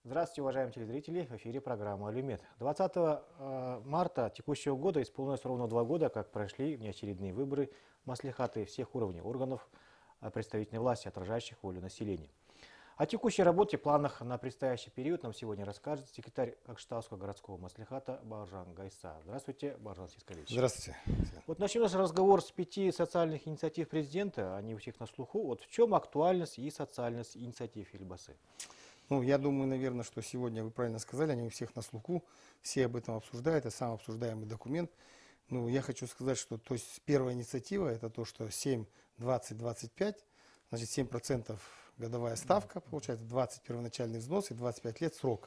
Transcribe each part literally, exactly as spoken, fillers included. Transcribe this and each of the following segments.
Здравствуйте, уважаемые телезрители! В эфире программа «Алюмет». двадцатого марта текущего года исполнилось ровно два года, как прошли внеочередные выборы в маслихаты всех уровней органов представительной власти, отражающих волю населения. О текущей работе и планах на предстоящий период нам сегодня расскажет секретарь Акштауского городского маслихата Бауыржан Гайса. Здравствуйте, Бауыржан Сискалевич. Здравствуйте. Вот начнем наш разговор с пяти социальных инициатив президента. Они у всех на слуху. Вот в чем актуальность и социальность инициатив Елбасы? Ну, я думаю, наверное, что сегодня, вы правильно сказали, они у всех на слуху, все об этом обсуждают, это самый обсуждаемый документ. Ну, я хочу сказать, что то есть первая инициатива, это то, что семь, двадцать, двадцать пять, значит, семь процентов годовая ставка, получается двадцать первоначальный взнос и двадцать пять лет срок.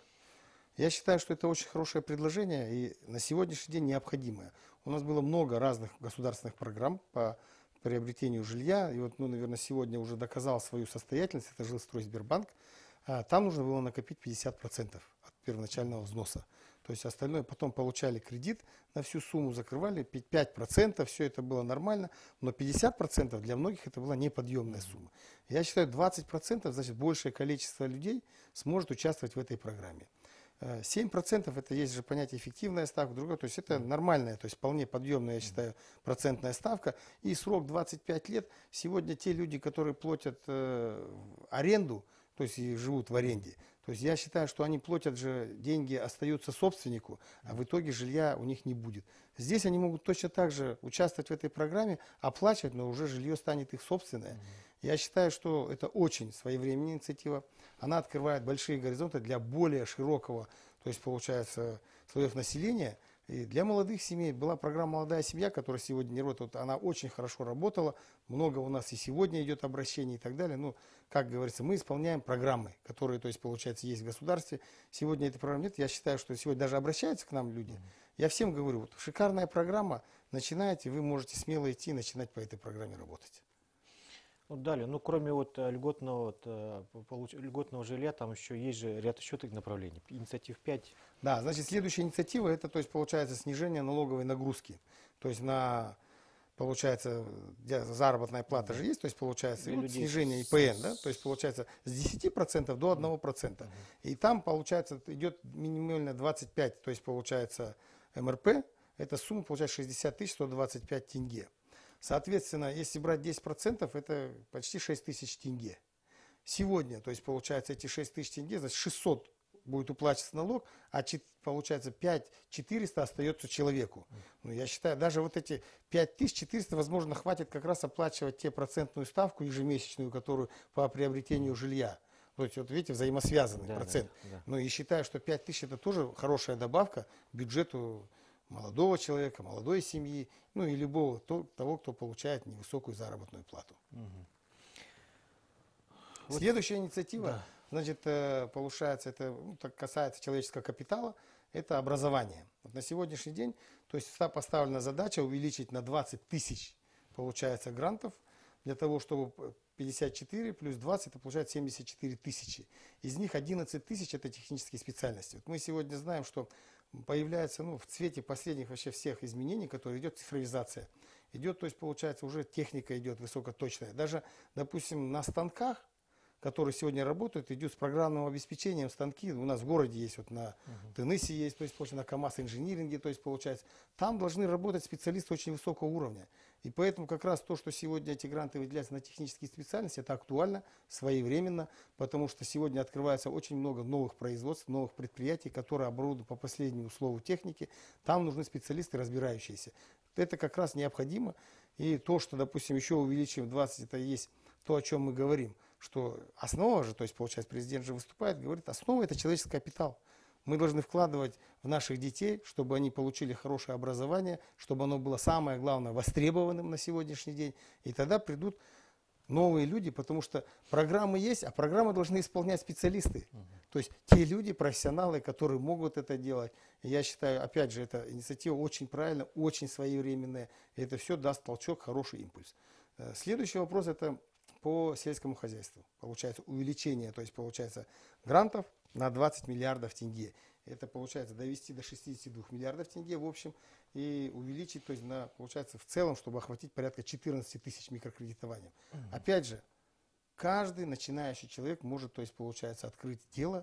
Я считаю, что это очень хорошее предложение и на сегодняшний день необходимое. У нас было много разных государственных программ по приобретению жилья, и вот, ну, наверное, сегодня уже доказал свою состоятельность, это Жилстройсбербанк. Там нужно было накопить пятьдесят процентов от первоначального взноса. То есть остальное потом получали кредит на всю сумму, закрывали пять процентов, все это было нормально, но пятьдесят процентов для многих это была неподъемная сумма. Я считаю, двадцать процентов, значит, большее количество людей сможет участвовать в этой программе. семь процентов это есть же понятие эффективная ставка, другое, то есть это нормальная, то есть вполне подъемная, я считаю, процентная ставка. И срок двадцать пять лет. Сегодня те люди, которые платят э, аренду, то есть и живут в аренде, то есть я считаю, что они платят же, деньги остаются собственнику, а в итоге жилья у них не будет. Здесь они могут точно так же участвовать в этой программе, оплачивать, но уже жилье станет их собственное. Я считаю, что это очень своевременная инициатива. Она открывает большие горизонты для более широкого, то есть получается, слоев населения. И для молодых семей была программа «Молодая семья», которая сегодня не работает. Она очень хорошо работала. Много у нас и сегодня идет обращений и так далее. Ну, как говорится, мы исполняем программы, которые, то есть, получается, есть в государстве. Сегодня этой программы нет. Я считаю, что сегодня даже обращаются к нам люди. Я всем говорю, вот шикарная программа, начинайте, вы можете смело идти и начинать по этой программе работать. Ну, далее, ну, кроме вот льготного, вот, получ... льготного жилья, там еще есть же ряд еще таких направлений. Инициатив пять. Да, значит, следующая инициатива, это, то есть, получается, снижение налоговой нагрузки. То есть, на, получается, заработная плата же есть, то есть, получается, вот, снижение ИПН, да, то есть, получается, с десяти процентов до одного процента. Uh-huh. И там, получается, идет минимально двадцать пять, то есть, получается, эм эр пэ, эта сумма, получается, шестьдесят тысяч сто двадцать пять тенге. Соответственно, если брать десять процентов, это почти шесть тысяч тенге. Сегодня, то есть, получается, эти шесть тысяч тенге, значит, шестьсот будет уплачиваться налог, а получается пять тысяч четыреста остается человеку. Ну, я считаю, даже вот эти пять тысяч четыреста, возможно, хватит как раз оплачивать те процентную ставку ежемесячную, которую по приобретению жилья. То есть, вот видите, взаимосвязанный да, процент. Да, да. Ну и считаю, что пять тысяч это тоже хорошая добавка к бюджету молодого человека, молодой семьи, ну и любого того, кто получает невысокую заработную плату. Угу. Следующая инициатива, да. Значит, получается, это ну, так касается человеческого капитала, это образование. Вот на сегодняшний день, то есть поставлена задача увеличить на двадцать тысяч, получается, грантов, для того, чтобы пятьдесят четыре плюс двадцать, это получается семьдесят четыре тысячи. Из них одиннадцать тысяч это технические специальности. Вот мы сегодня знаем, что появляется, ну, в цвете последних вообще всех изменений, которые идет цифровизация. Идет, то есть, получается, уже техника идет высокоточная. Даже, допустим, на станках, которые сегодня работают, идут с программным обеспечением станки. У нас в городе есть, вот на uh-huh. Теннессе есть, то есть, на КАМАЗ инжиниринге, то есть, получается, там должны работать специалисты очень высокого уровня. И поэтому как раз то, что сегодня эти гранты выделяются на технические специальности, это актуально, своевременно, потому что сегодня открывается очень много новых производств, новых предприятий, которые оборудуют по последнему слову техники. Там нужны специалисты, разбирающиеся. Это как раз необходимо. И то, что, допустим, еще увеличим двадцать, это и есть то, о чем мы говорим, что основа же, то есть, получается, президент же выступает, говорит, основа это человеческий капитал. Мы должны вкладывать в наших детей, чтобы они получили хорошее образование, чтобы оно было самое главное востребованным на сегодняшний день. И тогда придут новые люди, потому что программы есть, а программы должны исполнять специалисты. Uh-huh. То есть те люди, профессионалы, которые могут это делать. И я считаю, опять же, эта инициатива очень правильная, очень своевременная. И это все даст толчок, хороший импульс. Следующий вопрос это по сельскому хозяйству. Получается увеличение, то есть получается грантов на двадцать миллиардов тенге. Это получается довести до шестидесяти двух миллиардов тенге в общем и увеличить, то есть на, получается в целом, чтобы охватить порядка четырнадцати тысяч микрокредитованием. Uh-huh. Опять же, каждый начинающий человек может, то есть получается, открыть дело,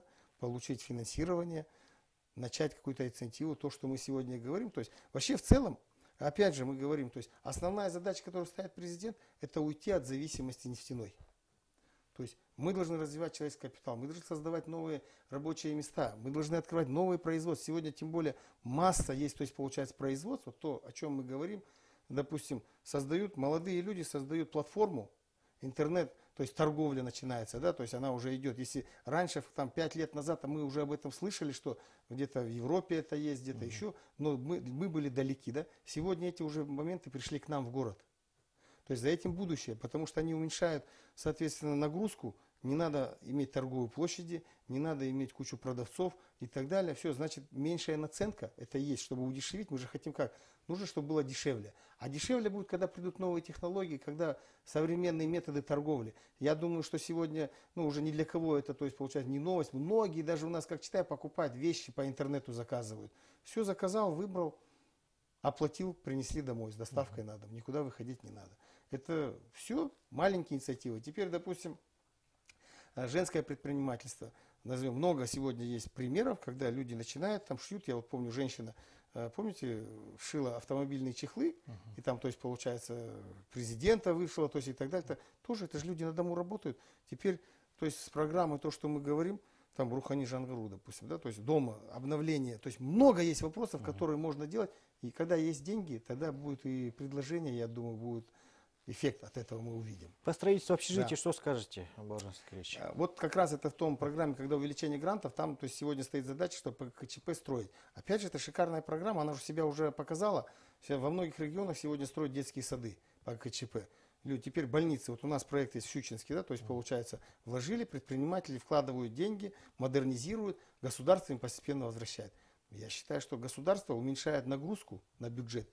получить финансирование, начать какую-то инициативу, то, что мы сегодня говорим. То есть вообще в целом, опять же мы говорим, то есть основная задача, которую ставит президент, это уйти от зависимости нефтяной. То есть мы должны развивать человеческий капитал, мы должны создавать новые рабочие места, мы должны открывать новые производства. Сегодня тем более масса есть, то есть получается производство, то, о чем мы говорим, допустим, создают, молодые люди создают платформу, интернет, то есть торговля начинается, да, то есть она уже идет. Если раньше, там, пять лет назад, мы уже об этом слышали, что где-то в Европе это есть, где-то mm-hmm. еще, но мы, мы были далеки, да. Сегодня эти уже моменты пришли к нам в город. То есть за этим будущее, потому что они уменьшают, соответственно, нагрузку, не надо иметь торговые площади, не надо иметь кучу продавцов и так далее. Все, значит, меньшая наценка, это есть, чтобы удешевить, мы же хотим как? Нужно, чтобы было дешевле. А дешевле будет, когда придут новые технологии, когда современные методы торговли. Я думаю, что сегодня, ну, уже ни для кого это, то есть, получается, не новость. Многие даже у нас, как читаю, покупают вещи по интернету, заказывают. Все заказал, выбрал, оплатил, принесли домой с доставкой на дом. Никуда выходить не надо. Это все маленькие инициативы. Теперь, допустим, женское предпринимательство. Назовем, много сегодня есть примеров, когда люди начинают, там шьют. Я вот помню, женщина, помните, шила автомобильные чехлы, uh-huh. и там, то есть, получается, президента вышла, то есть, и так далее. Это, тоже, это же люди на дому работают. Теперь, то есть, с программой, то, что мы говорим, там, Рухани Жангару, допустим, да, то есть, дома, обновление. То есть, много есть вопросов, uh-huh. которые можно делать. И когда есть деньги, тогда будет и предложение, я думаю, будет эффект от этого мы увидим. По строительству общежития Да. что скажете, Бауыржан Аскерович? Вот как раз это в том программе, когда увеличение грантов, там, то есть, сегодня стоит задача, чтобы КЧП строить. Опять же, это шикарная программа, она же себя уже показала. Во многих регионах сегодня строят детские сады по КЧП. Люди, теперь больницы, вот у нас проект есть в Щучинске, да, то есть, получается, вложили, предприниматели вкладывают деньги, модернизируют, государство им постепенно возвращает. Я считаю, что государство уменьшает нагрузку на бюджет.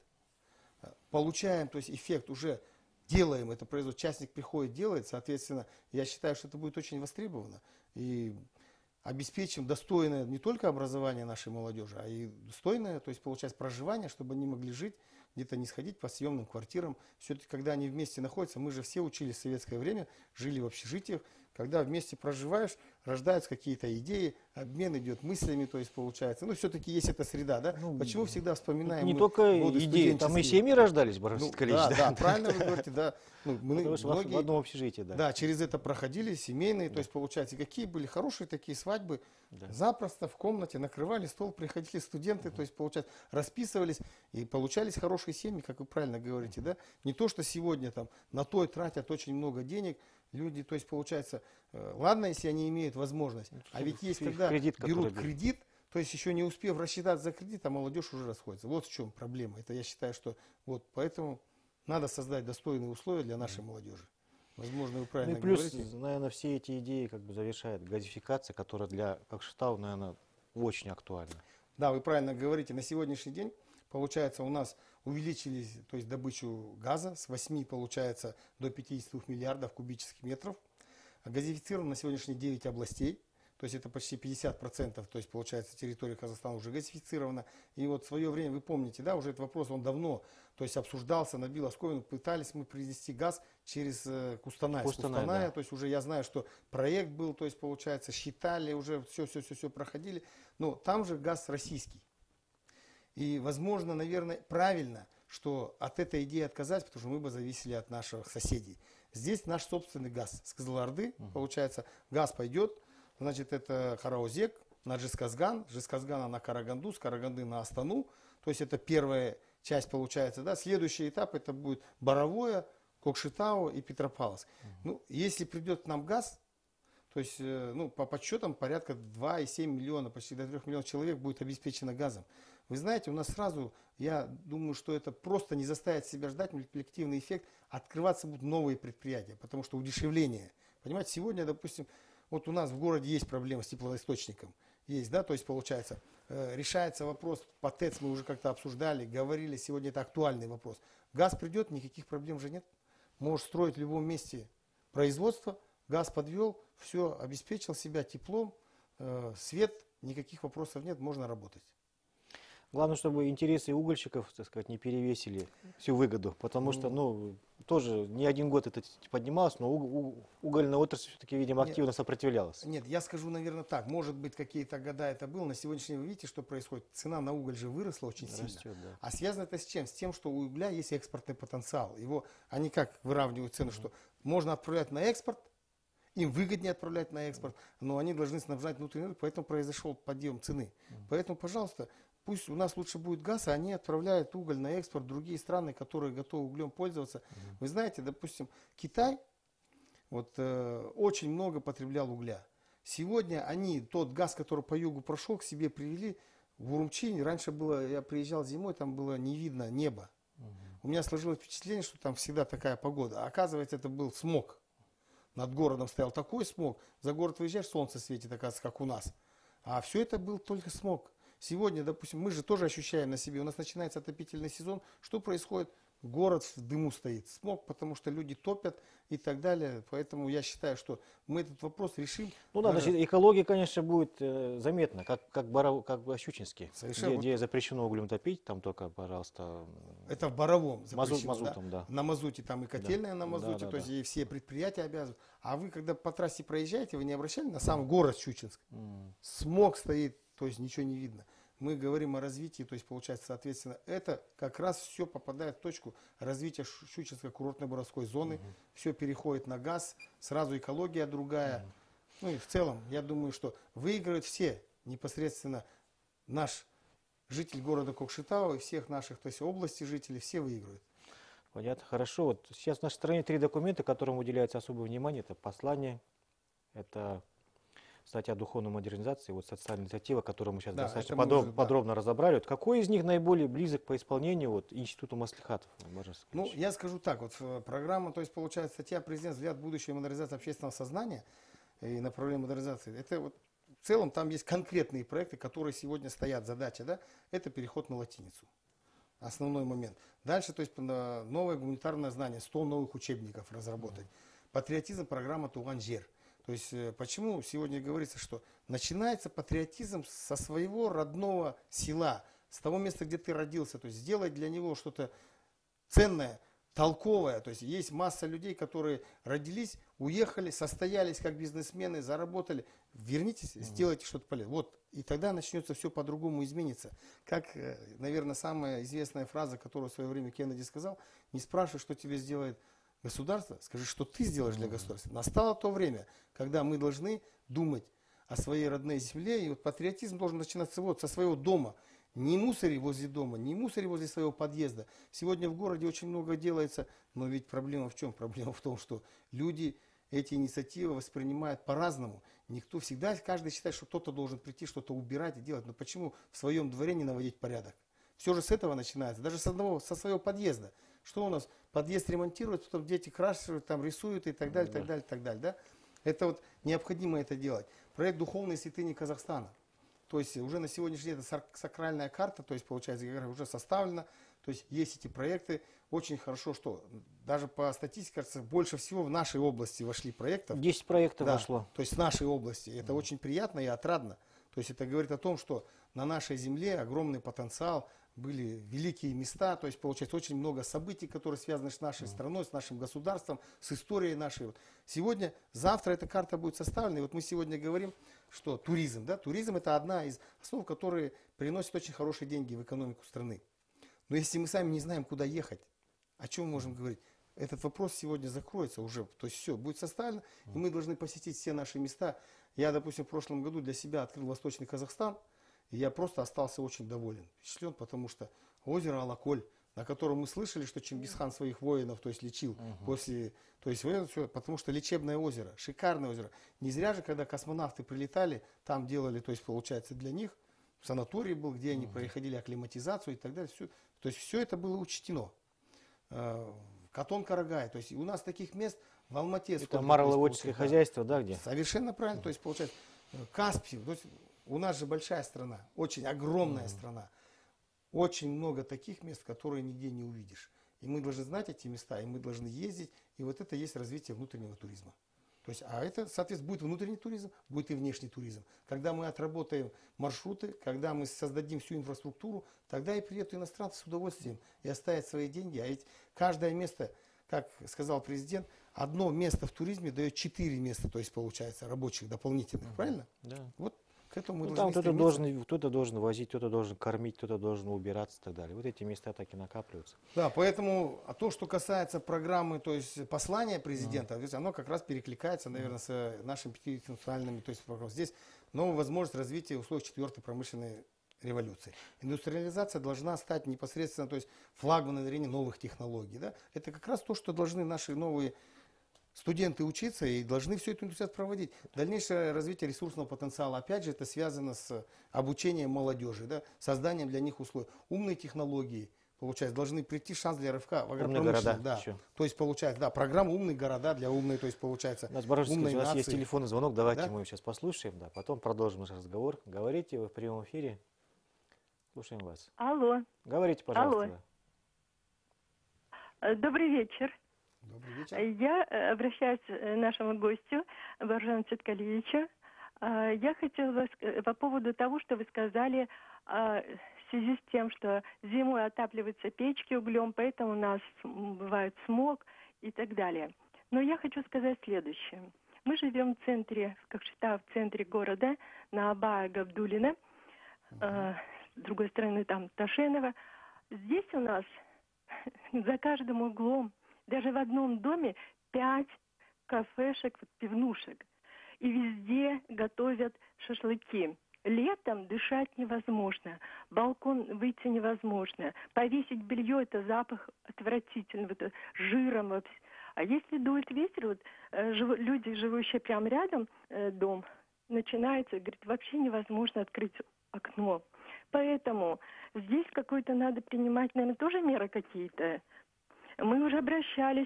Получаем, то есть, эффект уже. Делаем это производство, частник приходит, делает, соответственно, я считаю, что это будет очень востребовано. И обеспечим достойное не только образование нашей молодежи, а и достойное, то есть, получается, проживание, чтобы они могли жить, где-то не сходить по съемным квартирам. Все-таки, когда они вместе находятся, мы же все учились в советское время, жили в общежитиях, когда вместе проживаешь, рождаются какие-то идеи, обмен идет мыслями, то есть, получается. Ну, все-таки есть эта среда, да? Ну, почему всегда вспоминаем не мы только годы идеи, там и семьи рождались, Бауыржан ну, Аскерович. да, Да, да, правильно вы говорите, да. Ну, мы, Потому что многие, в одном общежитии, да. Да, через это проходили, семейные, Да. то есть, получается, и какие были хорошие такие свадьбы. Да. Запросто в комнате накрывали стол, приходили студенты, uh-huh. то есть, получается, расписывались и получались хорошие семьи, как вы правильно говорите, uh-huh. да. Не то, что сегодня там на то и тратят очень много денег, люди, то есть, получается, э, ладно, если они имеют возможность, а ведь есть, когда кредит, берут кредит, то есть, еще не успев рассчитаться за кредит, а молодежь уже расходится. Вот в чем проблема. Это я считаю, что вот поэтому надо создать достойные условия для нашей uh-huh. молодежи. Возможно, вы правильно ну и плюс, говорите. наверное, все эти идеи как бы завершает газификация, которая для Кокшетау, наверное, очень актуальна. Да, вы правильно говорите. На сегодняшний день, получается, у нас увеличились, то есть, добычу газа с восьми, получается, до пятидесяти двух миллиардов кубических метров. Газифицировано на сегодняшний день девять областей. То есть это почти пятьдесят процентов, то есть получается территория Казахстана уже газифицирована. И вот в свое время, вы помните, да, уже этот вопрос, он давно, то есть обсуждался, набил оскомину, пытались мы привезти газ через э, Кустанай. Кустанай, Кустаная, да. То есть уже я знаю, что проект был, то есть получается считали, уже все-все-все проходили. Но там же газ российский. И возможно, наверное, правильно, что от этой идеи отказать, потому что мы бы зависели от наших соседей. Здесь наш собственный газ с Кызылорды, угу. получается, газ пойдет. Значит, это Хараузек на Жезказган, Жезказгана на Караганду, с Караганды на Астану. То есть это первая часть получается. Да? Следующий этап это будет Боровое, Кокшетау и Петропавловск. Uh-huh. Ну, если придет к нам газ, то есть ну, по подсчетам порядка два и семь миллиона, почти до трёх миллионов человек будет обеспечено газом. Вы знаете, у нас сразу, я думаю, что это просто не заставит себя ждать, коллективный эффект, открываться будут новые предприятия, потому что удешевление. Понимаете, сегодня, допустим, вот у нас в городе есть проблема с теплоисточником. Есть, да, то есть получается, э, решается вопрос, по ТЭЦ мы уже как-то обсуждали, говорили, сегодня это актуальный вопрос. Газ придет, никаких проблем же нет. Можешь строить в любом месте производство, газ подвел, все, обеспечил себя теплом, э, свет, никаких вопросов нет, можно работать. Главное, чтобы интересы угольщиков, так сказать, не перевесили всю выгоду, потому что, ну, тоже не один год это поднималось, но у- у- угольная отрасль все-таки, видимо, Нет. активно сопротивлялась. Нет, я скажу, наверное, так. Может быть, какие-то года это было. На сегодняшний день вы видите, что происходит. Цена на уголь же выросла очень сильно. Растет, да. А связано это с чем? С тем, что у угля есть экспортный потенциал. Его, они как выравнивают цену, что можно отправлять на экспорт, им выгоднее отправлять на экспорт, но они должны снабжать внутренний рынок, поэтому произошел подъем цены. Поэтому, пожалуйста, пусть у нас лучше будет газ, а они отправляют уголь на экспорт в другие страны, которые готовы углем пользоваться. Вы знаете, допустим, Китай вот, э, очень много потреблял угля. Сегодня они тот газ, который по югу прошел, к себе привели в Урумчи. Раньше было, я приезжал зимой, там было не видно неба. У меня сложилось впечатление, что там всегда такая погода. А оказывается, это был смог. Над городом стоял такой смог. За город выезжаешь, солнце светит, оказывается, как у нас. А все это был только смог. Сегодня, допустим, мы же тоже ощущаем на себе. У нас начинается отопительный сезон. Что происходит? Город в дыму стоит. Смог, потому что люди топят и так далее. Поэтому я считаю, что мы этот вопрос решим. Ну да, даже- значит, экология, конечно, будет э, заметна, как, как, Баров, как в Щучинске, Совершенно где, вот- где запрещено углем топить, там только, пожалуйста, Это в Боровом мазут, запрещено, да? мазутом, да. На мазуте там и котельная на Да, мазуте, да, то есть да. и все предприятия обязаны. А вы, когда по трассе проезжаете, вы не обращали на сам город Щучинск? М. Смог стоит, то есть ничего не видно. Мы говорим о развитии, то есть получается, соответственно, это как раз все попадает в точку развития Шу- Щучинской курортно-боровской зоны. Все переходит на газ, сразу экология другая. Ну и в целом, я думаю, что выиграют все, непосредственно наш житель города Кокшетау и всех наших, то есть области жителей, все выиграют. Понятно, хорошо. Вот сейчас в нашей стране три документа, которым уделяется особое внимание. Это послание, это статья о духовной модернизации, вот социальная инициатива, которую мы сейчас Да, достаточно это мы подро- уже, да. подробно разобрали. Вот какой из них наиболее близок по исполнению вот, Институту маслихатов? Божеский Ну, Ильич? я скажу так, вот э, программа, то есть получается статья «Президент. Взгляд в будущее. Модернизация общественного сознания» и направление модернизации. Это вот в целом там есть конкретные проекты, которые сегодня стоят. Задача, да, это переход на латиницу. Основной момент. Дальше, то есть на новое гуманитарное знание, сто новых учебников разработать. Патриотизм, программа «Туган-Жер». То есть э, почему сегодня говорится, что начинается патриотизм со своего родного села, с того места, где ты родился. То есть сделать для него что-то ценное, толковое. То есть есть масса людей, которые родились, уехали, состоялись как бизнесмены, заработали. Вернитесь, сделайте что-то полезное. Вот, и тогда начнется все по-другому изменится. Как, э, наверное, самая известная фраза, которую в свое время Кеннеди сказал: не спрашивай, что тебе сделает государство, скажи, что ты сделаешь для государства. Настало то время, когда мы должны думать о своей родной земле, и вот патриотизм должен начинаться вот со своего дома. Не мусори возле дома, не мусори возле своего подъезда. Сегодня в городе очень много делается, но ведь проблема в чем? Проблема в том, что люди эти инициативы воспринимают по-разному. Никто всегда, каждый считает, что кто-то должен прийти, что-то убирать и делать. Но почему в своем дворе не наводить порядок? Все же с этого начинается, даже с одного, со своего подъезда. Что у нас? Подъезд ремонтируют, потом дети красят, там рисуют и так далее, так далее, так далее. Да? Это вот необходимо это делать. Проект «Духовные святыни Казахстана». То есть уже на сегодняшний день это сак- сакральная карта, то есть получается уже составлена, то есть есть эти проекты. Очень хорошо, что даже по статистике, кажется, больше всего в нашей области вошли проектов. десять проектов Да, вошло. то есть в нашей области. Это очень приятно и отрадно. То есть это говорит о том, что на нашей земле огромный потенциал, были великие места, то есть получается очень много событий, которые связаны с нашей страной, с нашим государством, с историей нашей. Вот сегодня, завтра эта карта будет составлена, и вот мы сегодня говорим, что туризм, да, туризм это одна из основ, которые приносят очень хорошие деньги в экономику страны. Но если мы сами не знаем, куда ехать, о чем мы можем говорить? Этот вопрос сегодня закроется уже, то есть все, будет составлено, и мы должны посетить все наши места. Я, допустим, в прошлом году для себя открыл Восточный Казахстан, и я просто остался очень доволен, впечатлен, потому что озеро Алаколь, на котором мы слышали, что Чингисхан своих воинов, то есть лечил Мгм. после, то есть военное всё, потому что лечебное озеро, шикарное озеро. Не зря же, когда космонавты прилетали, там делали, то есть получается для них санаторий был, где они проходили акклиматизацию и так далее. Все, то есть все это было учтено. Э, Катон-Карагай, то есть у нас таких мест в Алмате. Это сколько, то есть, мороводческое получается, да. хозяйство, да, где? Совершенно правильно. То есть, получается, э, Каспий. То есть, у нас же большая страна, очень огромная страна. Очень много таких мест, которые нигде не увидишь. И мы должны знать эти места, и мы должны ездить. И вот это есть развитие внутреннего туризма. То есть, а это, соответственно, будет внутренний туризм, будет и внешний туризм. Когда мы отработаем маршруты, когда мы создадим всю инфраструктуру, тогда и приедут иностранцы с удовольствием и оставят свои деньги. А ведь каждое место, как сказал президент, одно место в туризме дает четыре места, то есть получается рабочих дополнительных, Мгм. правильно? Да. Вот к этому мы Ну, должны там кто-то стремиться. должен, кто-то должен возить, кто-то должен кормить, кто-то должен убираться и так далее. Вот эти места так и накапливаются. Да, поэтому а то, что касается программы, то есть послания президента, то есть оно как раз перекликается, наверное, с э, нашими пятинациональными, то есть программами. Здесь новая возможность развития условий четвертой промышленной революции. Индустриализация должна стать непосредственно, то есть флагманом внедрения новых технологий. Да? Это как раз то, что должны наши новые студенты учиться и должны всю эту индустрию проводить. Дальнейшее развитие ресурсного потенциала, опять же, это связано с обучением молодежи, да, созданием для них условий. Умные технологии, получается, должны прийти шанс для рывка в Умные агропромышленность. города Да. еще. То есть, получается, да, программа «Умные города» для умной, то есть, получается, У нас, Барашевский, умной у нас есть нации. телефонный звонок, давайте Да? мы его сейчас послушаем, да, потом продолжим наш разговор. Говорите, вы в прямом эфире. Слушаем вас. Алло. Говорите, пожалуйста. Алло. Да. Э, Добрый вечер. Добрый вечер. Я э, обращаюсь к нашему гостю, Баржану Цеткалиевичу. Э, Я хотела вас э, по поводу того, что вы сказали э, в связи с тем, что зимой отапливаются печки углем, поэтому у нас м, бывает смог и так далее. Но я хочу сказать следующее. Мы живем в центре, как считаю, в центре города, на Абая Габдулина. Э, С другой стороны, там Ташенова. Здесь у нас за каждым углом, даже в одном доме, пять кафешек, вот пивнушек. И везде готовят шашлыки. Летом дышать невозможно, балкон выйти невозможно, повесить белье — это запах отвратительный, вот, э, жиром вообще. А если дует ветер, вот, э, жив- люди, живущие прямо рядом, э, дом, начинается, говорит, вообще невозможно открыть окно. Поэтому здесь какой-то надо принимать, наверное, тоже меры какие-то. Мы уже обращались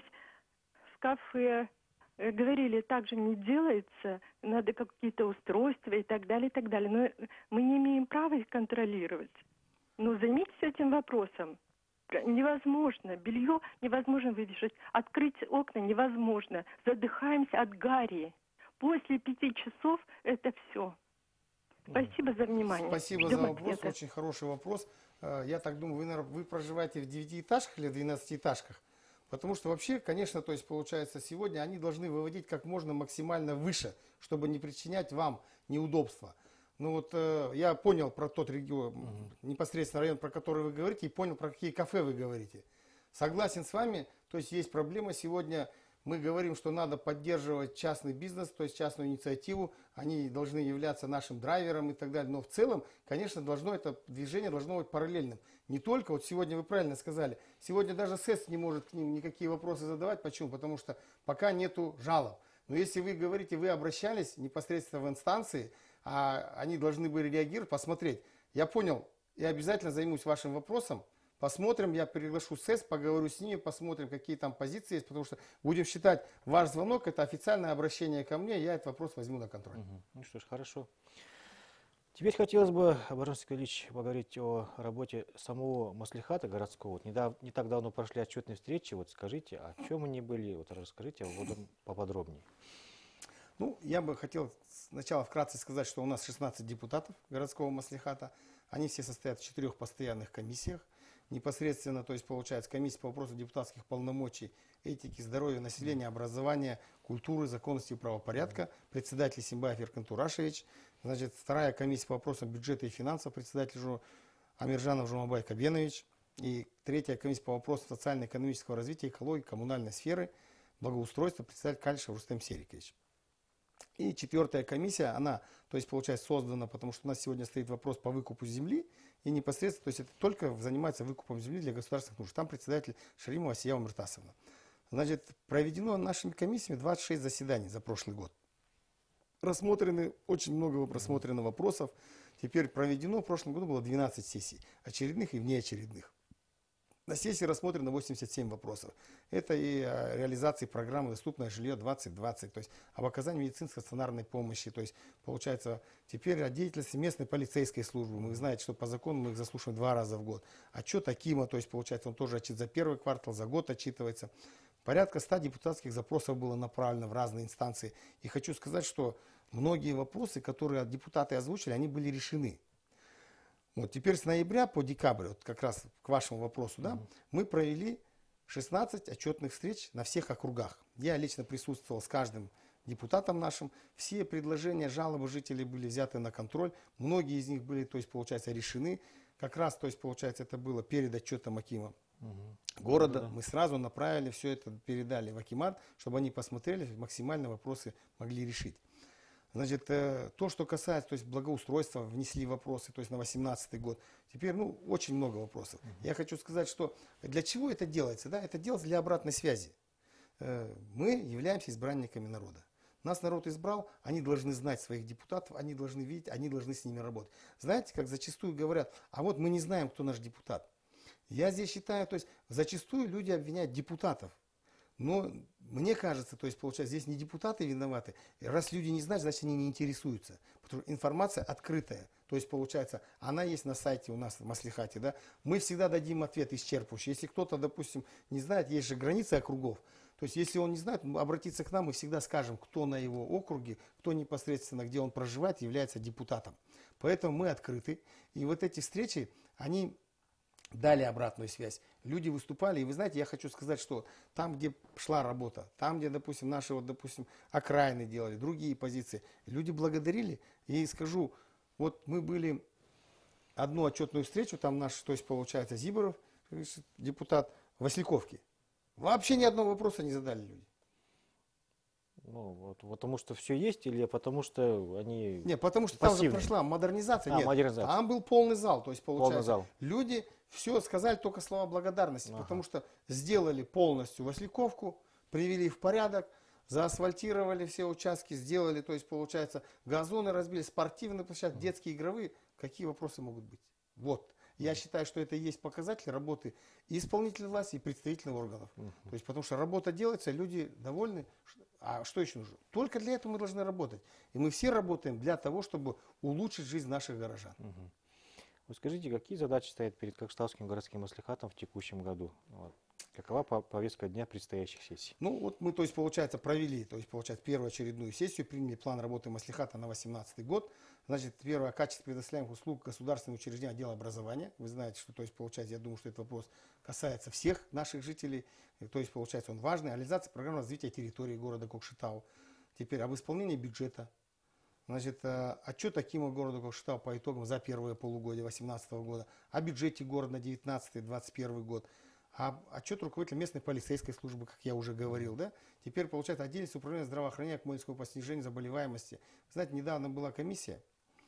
в кафе, э, говорили, так же не делается, надо какие-то устройства и так далее, и так далее. Но мы не имеем права их контролировать. Но займитесь этим вопросом. Невозможно. Белье невозможно вывешать. Открыть окна невозможно. Задыхаемся от гари. После пяти часов это все. Спасибо за внимание. Спасибо Ждем за вопрос, ответа. очень хороший вопрос. Э, Я так думаю, вы, наверное, вы проживаете в девятиэтажках или двенадцатиэтажках? Потому что вообще, конечно, то есть получается, сегодня они должны выводить как можно максимально выше, чтобы не причинять вам неудобства. Ну вот э, я понял про тот регион, непосредственно район, про который вы говорите, и понял, про какие кафе вы говорите. Согласен с вами, то есть есть проблема сегодня. Мы говорим, что надо поддерживать частный бизнес, то есть частную инициативу, они должны являться нашим драйвером и так далее. Но в целом, конечно, должно это движение должно быть параллельным. Не только, вот сегодня вы правильно сказали, сегодня даже СЭС не может к ним никакие вопросы задавать. Почему? Потому что пока нету жалоб. Но если вы говорите, вы обращались непосредственно в инстанции, а они должны были реагировать, посмотреть. Я понял, я обязательно займусь вашим вопросом. Посмотрим, я приглашу СЭС, поговорю с ними, посмотрим, какие там позиции есть, потому что будем считать, ваш звонок — это официальное обращение ко мне, я этот вопрос возьму на контроль. Мгм. Ну что ж, хорошо. Теперь хотелось бы, Баржан Цеткалиевич, поговорить о работе самого маслихата городского. Вот недав- не так давно прошли отчетные встречи. Вот скажите, о чем они были? Вот расскажите вот поподробнее. Ну, я бы хотел сначала вкратце сказать, что у нас шестнадцать депутатов городского маслихата. Они все состоят в четырех постоянных комиссиях. Непосредственно, то есть получается комиссия по вопросу депутатских полномочий, этики, здоровья населения, образования, культуры, законности и правопорядка. Председатель Симбаев Еркин Турашевич. Значит, вторая комиссия по вопросам бюджета и финансов, председатель Жу- Амиржанов Жумабай Кабенович. И третья комиссия по вопросам социально-экономического развития, экологии, коммунальной сферы, благоустройства, председатель Кальшев Рустем Серикович. И четвертая комиссия, она, то есть, получается, создана, потому что у нас сегодня стоит вопрос по выкупу земли, и непосредственно, то есть, это только занимается выкупом земли для государственных нужд. Там председатель Шаримова Асия Миртасовна. Значит, проведено нашими комиссиями двадцать шесть заседаний за прошлый год. Рассмотрены, очень много просмотрено вопросов. Теперь проведено, в прошлом году было двенадцать сессий, очередных и внеочередных. На сессии рассмотрено восемьдесят семь вопросов. Это и о реализации программы «Доступное жилье двадцать двадцать», то есть об оказании медицинской стационарной помощи. То есть, получается, теперь о деятельности местной полицейской службы. Вы знаете, что по закону мы их заслушиваем два раза в год. Отчет Акима, то есть, получается, он тоже отчет за первый квартал, за год отчитывается. Порядка ста депутатских запросов было направлено в разные инстанции. И хочу сказать, что многие вопросы, которые депутаты озвучили, они были решены. Вот теперь с ноября по декабрь, вот как раз к вашему вопросу, да, мы провели шестнадцать отчетных встреч на всех округах. Я лично присутствовал с каждым депутатом нашим. Все предложения, жалобы жителей были взяты на контроль. Многие из них были, то есть, получается, решены. Как раз, то есть, получается, это было перед отчетом акима города. Да. Мы сразу направили, все это передали в акимат, чтобы они посмотрели, максимально вопросы могли решить. Значит, то, что касается, то есть, благоустройства, внесли вопросы, то есть, на восемнадцатый год. Теперь, ну, очень много вопросов. Uh-huh. Я хочу сказать, что для чего это делается? Да? Это делается для обратной связи. Мы являемся избранниками народа. Нас народ избрал, они должны знать своих депутатов, они должны видеть, они должны с ними работать. Знаете, как зачастую говорят, а вот мы не знаем, кто наш депутат. Я здесь считаю, то есть, зачастую люди обвиняют депутатов. Но мне кажется, то есть, получается, здесь не депутаты виноваты. Раз люди не знают, значит, они не интересуются. Потому что информация открытая. То есть, получается, она есть на сайте у нас в Маслихате. Да? Мы всегда дадим ответ исчерпывающий. Если кто-то, допустим, не знает, есть же границы округов. То есть, если он не знает, обратиться к нам, мы всегда скажем, кто на его округе, кто непосредственно, где он проживает, является депутатом. Поэтому мы открыты. И вот эти встречи, они дали обратную связь. Люди выступали, и вы знаете, я хочу сказать, что там, где шла работа, там, где, допустим, наши, вот, допустим, окраины делали, другие позиции, люди благодарили. И скажу, вот мы были одну отчетную встречу, там наш, то есть, получается, Зиборов, депутат Васильковки. Вообще ни одного вопроса не задали люди. Ну, вот, потому что все есть или потому что они Не, потому что пассивные? там же прошла модернизация. А, Нет, модернизация. там был полный зал. То есть, получается, Полный зал. люди все сказали только слова благодарности, Ага. потому что сделали полностью Васильковку, привели в порядок, заасфальтировали все участки, сделали, то есть, получается, газоны разбили, спортивные площадки, детские, игровые. Какие вопросы могут быть? Вот. Я считаю, что это и есть показатель работы и исполнительной власти, и представительных органов. Мгм. То есть, потому что работа делается, люди довольны. А что еще нужно? Только для этого мы должны работать. И мы все работаем для того, чтобы улучшить жизнь наших горожан. Мгм. Вот скажите, какие задачи стоят перед Кокшетавским городским маслихатом в текущем году? Вот. Какова по- повестка дня предстоящих сессий? Ну, вот мы, то есть, получается, провели, то есть, получается, первую очередную сессию, приняли план работы маслихата на восемнадцатый год. Значит, первое, качество предоставляемых услуг государственного учреждения отдела образования. Вы знаете, что, то есть, получается, я думаю, что этот вопрос касается всех наших жителей. И, то есть, получается, он важный. Реализация программы развития территории города Кокшетау. Теперь об исполнении бюджета. Значит, э, отчет акима города Кокшетау по итогам за первое полугодие две тысячи восемнадцатого года. О бюджете города на девятнадцатый — двадцать первый год. А отчет руководителя местной полицейской службы, как я уже говорил, да? Теперь, получается, отдельность управления здравоохранения Акмолинского по снижению заболеваемости. Знаете, недавно была комиссия,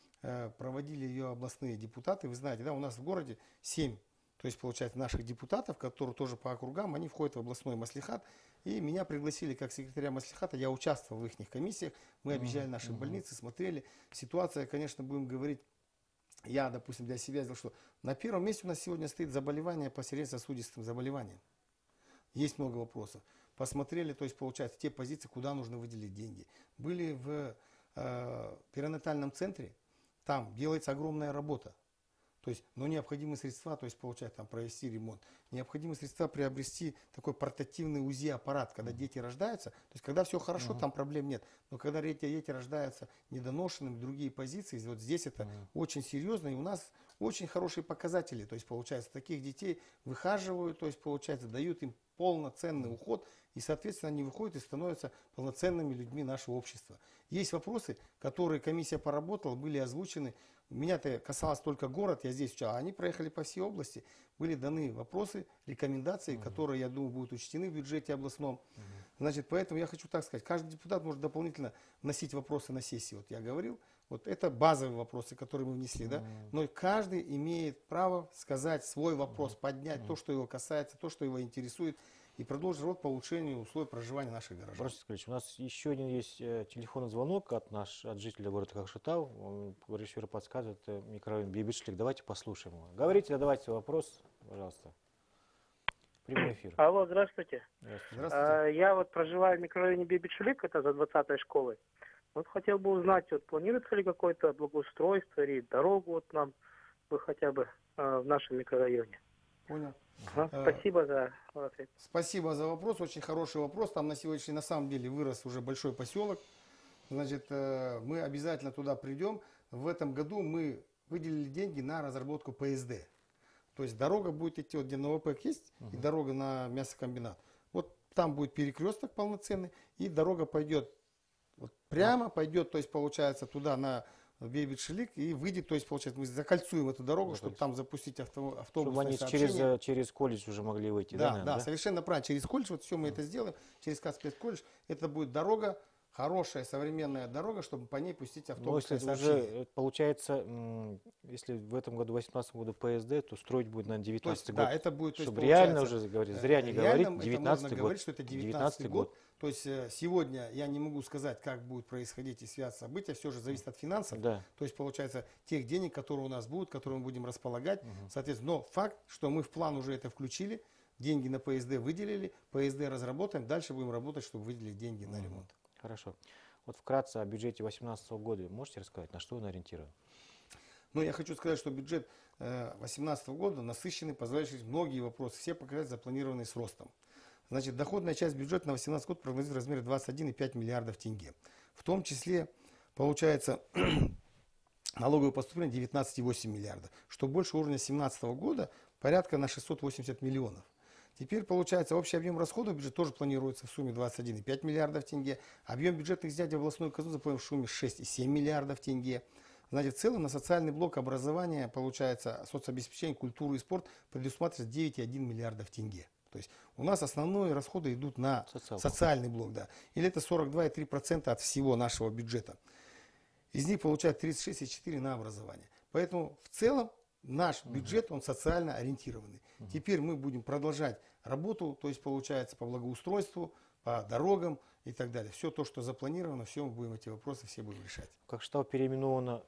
э, проводили ее областные депутаты. Вы знаете, да, у нас в городе семь, то есть, получается, наших депутатов, которые тоже по округам, они входят в областной маслихат. И меня пригласили как секретаря маслихата, я участвовал в их комиссиях, мы объезжали наши больницы, смотрели. Ситуация, конечно, будем говорить, я, допустим, для себя сделал, что на первом месте у нас сегодня стоит заболевание по сердечно-сосудистым заболеваниям. Есть много вопросов. Посмотрели, то есть, получается, те позиции, куда нужно выделить деньги. Были в э, перинатальном центре, там делается огромная работа. То есть, но необходимы средства, то есть, получается, там, провести ремонт. Необходимы средства приобрести такой портативный УЗИ-аппарат, когда дети рождаются. То есть, когда все хорошо, Мгм. там проблем нет. Но когда дети, дети рождаются недоношенными, другие позиции, вот здесь это Мгм. очень серьезно. И у нас очень хорошие показатели. То есть, получается, таких детей выхаживают, то есть, получается, дают им полноценный уход. И, соответственно, они выходят и становятся полноценными людьми нашего общества. Есть вопросы, которые комиссия поработала, были озвучены. Меня-то касалось только город, я здесь учал. Они проехали по всей области, были даны вопросы, рекомендации, Мгм. которые, я думаю, будут учтены в бюджете областном. Значит, поэтому я хочу так сказать, каждый депутат может дополнительно вносить вопросы на сессии. Вот я говорил, вот это базовые вопросы, которые мы внесли, да. Но каждый имеет право сказать свой вопрос, поднять то, что его касается, то, что его интересует, и продолжить работу по улучшению условий проживания наших горожан. Борис Николаевич, у нас еще один есть э, телефонный звонок от, наш, от жителя города Кокшетау. Он, режиссер подсказывает, это микрорайон Бейбишлик. Давайте послушаем его. Говорите, задавайте вопрос, пожалуйста. Прямой эфир. Алло, здравствуйте. Здравствуйте. Здравствуйте. А, Я вот проживаю в микрорайоне Бибичулик, это за двадцатой школой. Вот хотел бы узнать, вот планируется ли какое-то благоустройство или дорогу вот нам бы хотя бы а, в нашем микрорайоне. Понял. Ага, Э, Спасибо за ответ. Спасибо за вопрос, очень хороший вопрос. Там на сегодняшний на самом деле вырос уже большой поселок. Значит, э, мы обязательно туда придем. В этом году мы выделили деньги на разработку П С Д. То есть дорога будет идти, вот где Новопэк есть, и дорога на мясокомбинат. Вот там будет перекресток полноценный, и дорога пойдет вот прямо, пойдет, то есть получается туда на Бейбит-Шилик и выйдет, то есть получается мы закольцуем эту дорогу, чтобы там запустить авто, автобусное Чтобы они сообщение. через, э, через колледж уже могли выйти, да? Да, наверное, да, совершенно правильно. Через колледж, вот все мы это сделаем, через Каспийский колледж, это будет дорога, хорошая современная дорога, чтобы по ней пустить Но автобусное если сообщение. уже, э, получается, м, если в этом году, в две тысячи восемнадцатом году ПСД, то строить будет на То есть, девятнадцатый да, год. это будет, то есть, Чтобы реально получается, уже говорить, э, зря не реально говорить, это можно девятнадцатый год. говорить, что это девятнадцатый девятнадцатый год. год. То есть э, сегодня я не могу сказать, как будет происходить и связь события, все же зависит от финансов. Да. То есть, получается, тех денег, которые у нас будут, которые мы будем располагать. Соответственно, но факт, что мы в план уже это включили, деньги на ПСД выделили, ПСД разработаем, дальше будем работать, чтобы выделить деньги на ремонт. Хорошо. Вот вкратце о бюджете две тысячи восемнадцатого года можете рассказать, на что он ориентирован? Но я хочу сказать, что бюджет две тысячи восемнадцатого года насыщенный, позволяет решить многие вопросы, все показатели запланированы с ростом. Значит, доходная часть бюджета на две тысячи восемнадцатый год прогнозируется в размере двадцать один и пять миллиардов тенге. В том числе, получается, налоговые поступления девятнадцать и восемь миллиардов, что больше уровня две тысячи семнадцатого года, порядка на шестьсот восемьдесят миллионов. Теперь, получается, общий объем расходов бюджета тоже планируется в сумме двадцать один и пять миллиардов тенге. Объем бюджетных изъятий в областную казну запланирован в сумме шесть и семь миллиардов тенге. Значит, в целом на социальный блок образования, получается, соцобеспечение, культуру и спорт предусматривается девять и один миллиардов тенге. То есть у нас основные расходы идут на Социал. социальный блок, да. Или это сорок два и три процента от всего нашего бюджета. Из них получают тридцать шесть и четыре процента на образование. Поэтому в целом наш бюджет, он социально ориентированный. Теперь мы будем продолжать работу, то есть получается по благоустройству, по дорогам и так далее. Все то, что запланировано, все мы будем эти вопросы, все будем решать. Как Штау переименовано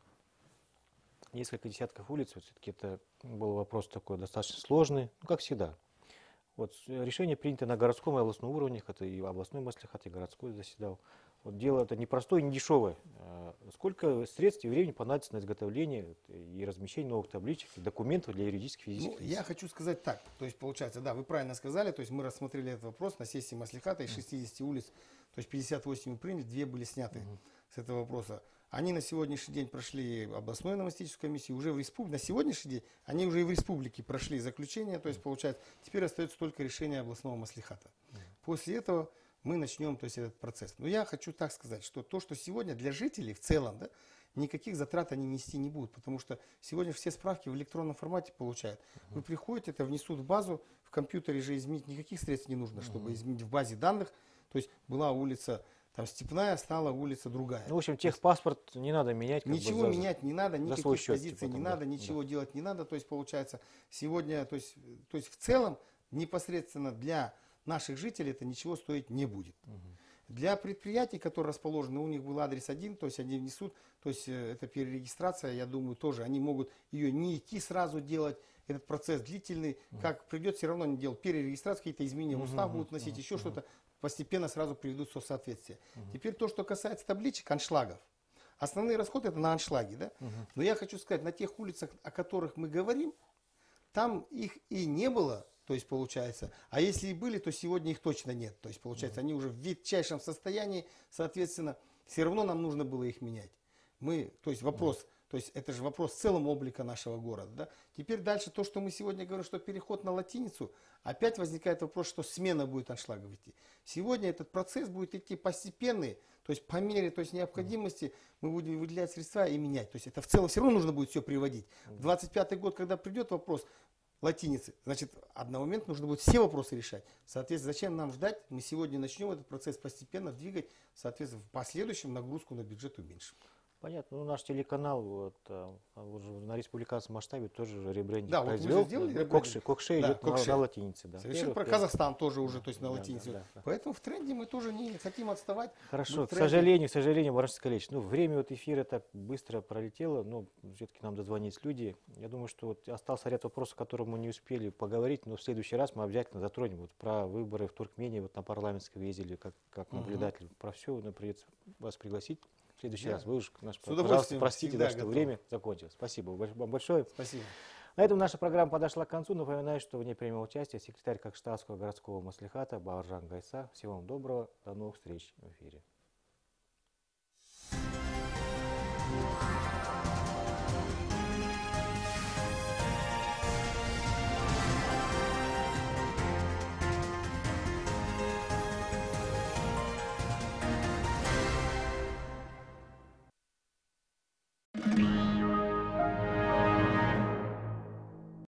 несколько десятков улиц, вот все-таки это был вопрос такой достаточно сложный, ну, как всегда. Вот решение принято на городском и областном уровнях, это и областной маслихат, и городской заседал. Вот дело это непростое и не дешевое. Сколько средств и времени понадобится на изготовление и размещение новых табличек и документов для юридических и физических Ну, лиц? я хочу сказать так. То есть, получается, да, вы правильно сказали, то есть мы рассмотрели этот вопрос на сессии маслихата из шестидесяти улиц, то есть пятьдесят восемь приняли, две были сняты с этого вопроса. Они на сегодняшний день прошли областную новостическую комиссию, уже в республике, на сегодняшний день они уже и в республике прошли заключение, то есть, получается, теперь остается только решение областного маслихата. После этого мы начнем, то есть, этот процесс. Но я хочу так сказать, что то, что сегодня для жителей в целом, да, никаких затрат они нести не будут, потому что сегодня все справки в электронном формате получают. Вы приходите, это внесут в базу, в компьютере же изменить никаких средств не нужно, чтобы изменить в базе данных. То есть была улица там Степная, стала улица другая. Ну, в общем, техпаспорт не надо менять. как бы Ничего за- менять не надо, свой никаких счет, позиций типа, не там, надо, да, ничего делать не надо. То есть получается сегодня, то есть, то есть в целом непосредственно для наших жителей это ничего стоить не будет. Для предприятий, которые расположены, у них был адрес один, то есть они внесут, то есть э, это перерегистрация, я думаю, тоже они могут ее не идти сразу делать, этот процесс длительный, как придет, все равно не делать перерегистрацию, какие-то изменения в устав будут вносить, еще что-то, постепенно сразу приведут в соответствие. Теперь то, что касается табличек, аншлагов. Основные расходы это на аншлаги, да? Но я хочу сказать, на тех улицах, о которых мы говорим, там их и не было, то есть получается, а если и были, то сегодня их точно нет. То есть получается, они уже в ветчайшем состоянии, соответственно, все равно нам нужно было их менять. Мы, то есть вопрос, то есть это же вопрос в целом облика нашего города. Да? Теперь дальше то, что мы сегодня говорим, что переход на латиницу, опять возникает вопрос, что смена будет аншлагов идти. Сегодня этот процесс будет идти постепенный, то есть по мере то есть необходимости мы будем выделять средства и менять. То есть это в целом все равно нужно будет все приводить. В двадцать пятый год, когда придет вопрос латиницы, значит, одномоментно нужно будет все вопросы решать. Соответственно, зачем нам ждать? Мы сегодня начнем этот процесс постепенно двигать, соответственно, в последующем нагрузку на бюджет уменьшим. Понятно. Ну, наш телеканал вот, а, уже на республиканском масштабе тоже ребрендинг Да, вот мы же произвел. сделали Да, ребрендинг. Кокши, Кокши Да, идет на, Кокши. на латинице. Да. Совершенно Первый- про первый. Казахстан тоже уже, то есть на Да, латиницу. да, да, да. Поэтому в тренде мы тоже не хотим отставать. Хорошо, Мы в к тренде. сожалению, к сожалению, Барашевский колледж, ну, время вот эфира так быстро пролетело, но все-таки нам дозвонились люди. Я думаю, что вот остался ряд вопросов, которые мы не успели поговорить, но в следующий раз мы обязательно затронем вот про выборы в Туркмении, вот на парламентском ездили как, как Мгм. наблюдатель. Про все нам придется вас пригласить в следующий Да. раз. Вы уж, наш, С пожалуйста, удовольствием, простите, всегда да, что готов. время закончилось. Спасибо вам большое. Спасибо. На этом наша программа подошла к концу. Напоминаю, что в ней принимал участие секретарь Кокшталского городского маслихата Бауыржан Гайса. Всего вам доброго. До новых встреч в эфире.